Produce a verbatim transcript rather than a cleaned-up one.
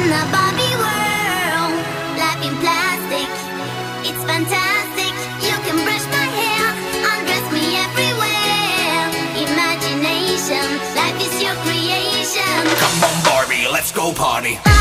in a Barbie world, life in plastic, it's fantastic. You can brush my hair, undress me everywhere. Imagination, life is your creation. Come on Barbie, let's go party.